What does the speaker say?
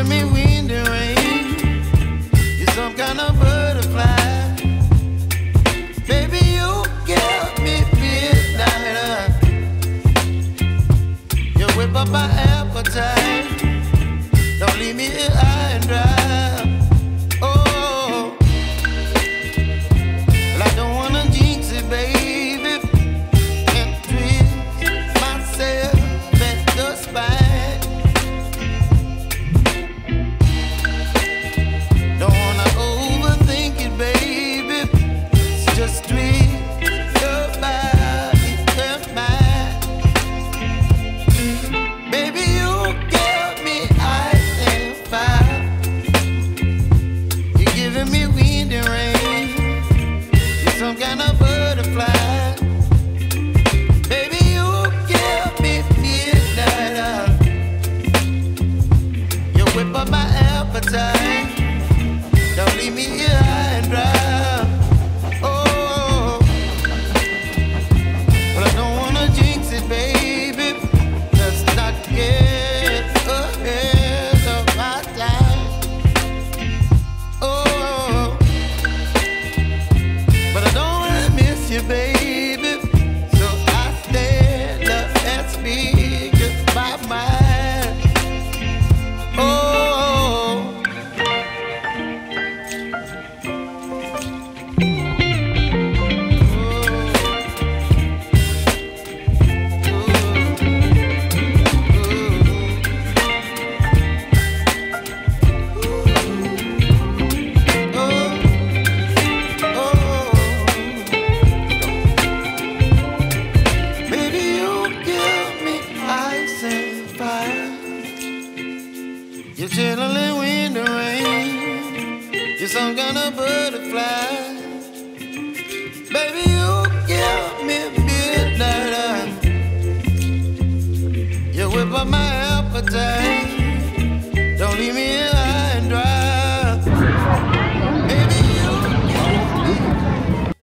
giving me wind and rain. You're some kind of butterfly. Baby, you give me midnight. You whip up my appetite. Don't leave me here high and dry. Oh, well, I don't wanna jinx it, baby, and twist myself at the spine. Don't wanna overthink it, baby. It's just twist your body and mine. Baby, you give me ice and fire. You're giving me wind and rain. You're some kind of butterfly. Baby, you give me midnight. You whip up my appetite.